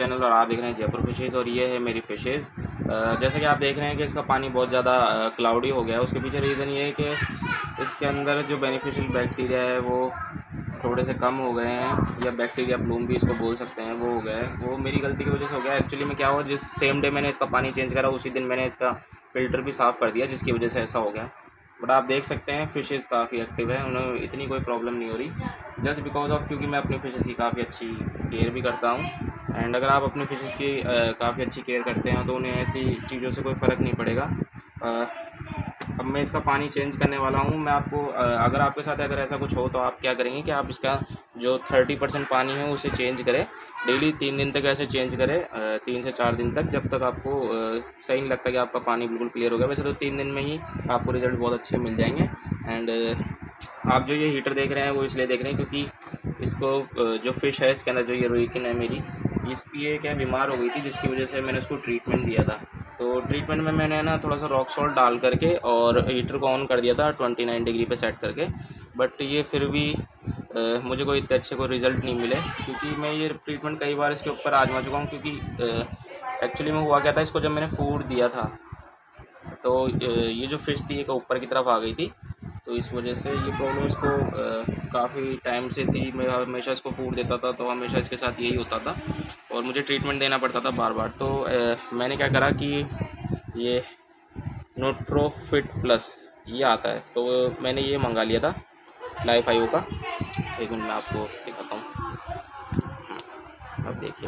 Channel और आप देख रहे हैं जयपुर फिशेज़ और ये है मेरी फिशेज़। जैसे कि आप देख रहे हैं कि इसका पानी बहुत ज़्यादा क्लाउडी हो गया है। उसके पीछे रीज़न ये है कि इसके अंदर जो बेनिफिशियल बैक्टीरिया है वो थोड़े से कम हो गए हैं, या बैक्टीरिया ब्लूम भी इसको बोल सकते हैं, वो हो गया है। वो मेरी गलती की वजह से हो गया। एक्चुअली में क्या हुआ, जिस सेम डे मैंने इसका पानी चेंज करा उसी दिन मैंने इसका फ़िल्टर भी साफ़ कर दिया, जिसकी वजह से ऐसा हो गया। बट आप देख सकते हैं फ़िशेज़ काफ़ी एक्टिव है, उन्हें इतनी कोई प्रॉब्लम नहीं हो रही, जस्ट बिकॉज ऑफ क्योंकि मैं अपनी फ़िशेज़ की काफ़ी अच्छी केयर भी करता हूँ। एंड अगर आप अपनी फ़िशेज़ की काफ़ी अच्छी केयर करते हैं तो उन्हें ऐसी चीज़ों से कोई फ़र्क नहीं पड़ेगा। अब मैं इसका पानी चेंज करने वाला हूँ। मैं आपको अगर आपके साथ अगर ऐसा कुछ हो तो आप क्या करेंगे कि आप इसका जो 30% पानी है उसे चेंज करें डेली, 3 दिन तक ऐसे चेंज करें, 3 से 4 दिन तक, जब तक आपको सही नहीं लगता कि आपका पानी बिल्कुल क्लियर हो गया। वैसे तो 3 दिन में ही आपको रिज़ल्ट बहुत अच्छे मिल जाएंगे। एंड आप जो ये हीटर देख रहे हैं वो इसलिए देख रहे हैं क्योंकि इसको जो फ़िश है इसके अंदर जो ये रोइकिन है मेरी, इसकी ये क्या बीमार हो गई थी, जिसकी वजह से मैंने उसको ट्रीटमेंट दिया था। तो ट्रीटमेंट में मैंने ना थोड़ा सा रॉक सॉल्ट डाल करके और हीटर को ऑन कर दिया था 29 डिग्री पे सेट करके। बट ये फिर भी मुझे कोई इतने अच्छे कोई रिज़ल्ट नहीं मिले, क्योंकि मैं ये ट्रीटमेंट कई बार इसके ऊपर आजमा चुका हूँ। क्योंकि एक्चुअली में हुआ क्या था, इसको जब मैंने फूड दिया था तो ये जो फ़िश थी एक ऊपर की तरफ आ गई थी, तो इस वजह से ये प्रॉब्लम इसको काफ़ी टाइम से थी। मैं हमेशा इसको फूड देता था तो हमेशा इसके साथ यही होता था और मुझे ट्रीटमेंट देना पड़ता था बार बार। तो मैंने क्या करा कि ये न्यूट्रोफिट प्लस ये आता है, तो मैंने ये मंगा लिया था लाइफ आयो का। एक मिनट मैं आपको दिखाता हूँ। अब देखिए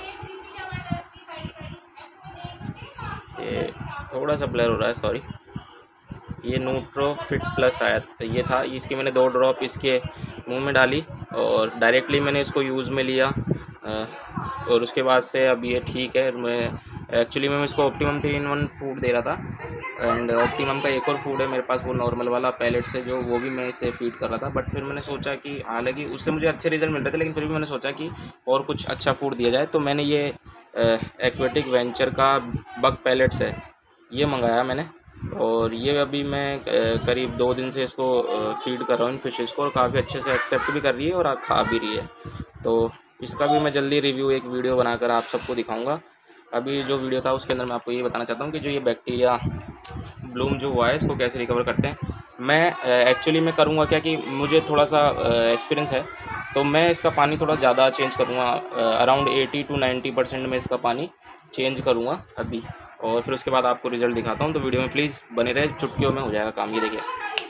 ये थोड़ा सा ब्लर हो रहा है, सॉरी। ये न्यूट्रोफिट प्लस आया था, ये था। इसकी मैंने 2 ड्रॉप इसके मुंह में डाली और डायरेक्टली मैंने इसको यूज़ में लिया। और उसके बाद से अब ये ठीक है। मैं एक्चुअली मैं इसको ऑप्टिमम 3-in-1 फूड दे रहा था। एंड ऑप्टिमम का एक और फूड है मेरे पास, वो नॉर्मल वाला पैलेट से, जो वो भी मैं इसे फीड कर रहा था। बट फिर मैंने सोचा कि हालांकि उससे मुझे अच्छे रिजल्ट मिल रहे थे, लेकिन फिर भी मैंने सोचा कि और कुछ अच्छा फूड दिया जाए। तो मैंने ये एक्वेटिक वेंचर का बग पैलेट्स है, ये मंगाया मैंने। और ये अभी मैं करीब 2 दिन से इसको फीड कर रहा हूँ इन फिशेज़ को, और काफ़ी अच्छे से एक्सेप्ट भी कर रही है और खा भी रही है। तो इसका भी मैं जल्दी रिव्यू एक वीडियो बनाकर आप सबको दिखाऊंगा। अभी जो वीडियो था उसके अंदर मैं आपको ये बताना चाहता हूँ कि जो ये बैक्टीरिया ब्लूम जो हुआ है इसको कैसे रिकवर करते हैं। मैं एक्चुअली मैं करूँगा क्या कि मुझे थोड़ा सा एक्सपीरियंस है, तो मैं इसका पानी थोड़ा ज़्यादा चेंज करूँगा। अराउंड 80 to 90% में इसका पानी चेंज करूँगा अभी, और फिर उसके बाद आपको रिज़ल्ट दिखाता हूँ। तो वीडियो में प्लीज़ बने रहे, चुटकियों में हो जाएगा काम। ये देखिए।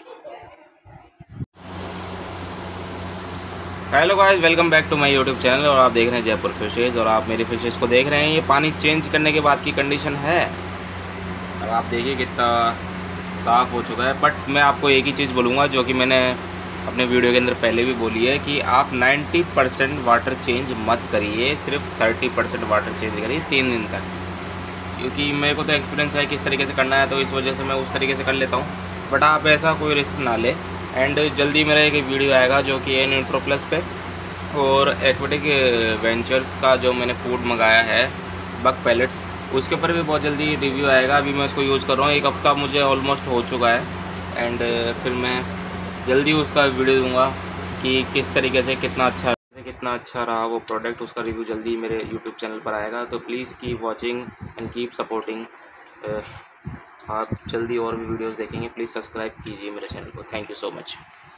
Hello guys, welcome back to my YouTube channel और आप देख रहे हैं जयपुर फिशेज़ और आप मेरे फिशेज़ को देख रहे हैं। ये पानी चेंज करने के बाद की कंडीशन है, अब आप देखिए कितना साफ़ हो चुका है। बट मैं आपको एक ही चीज़ बोलूँगा जो कि मैंने अपने वीडियो के अंदर पहले भी बोली है कि आप 90% वाटर चेंज मत करिए, सिर्फ 30% वाटर चेंज करिए 3 दिन तक। क्योंकि मेरे को तो एक्सपीरियंस है किस तरीके से करना है, तो इस वजह से मैं उस तरीके से कर लेता हूँ। बट आप ऐसा कोई रिस्क ना लें। एंड जल्दी मेरा एक वीडियो आएगा जो कि है न्यूट्रो प्लस पे, और एक्वेटिक वेंचर्स का जो मैंने फूड मंगाया है बग पैलेट्स, उसके ऊपर भी बहुत जल्दी रिव्यू आएगा। अभी मैं उसको यूज़ कर रहा हूँ, 1 हफ़्ता मुझे ऑलमोस्ट हो चुका है। एंड फिर मैं जल्दी उसका वीडियो दूँगा कि किस तरीके से कितना अच्छा रहा वो प्रोडक्ट। उसका रिव्यू जल्दी मेरे यूट्यूब चैनल पर आएगा। तो please keep watching and keep supporting. आप जल्दी और भी वीडियोस देखेंगे, प्लीज़ सब्सक्राइब कीजिए मेरे चैनल को। Thank you so much.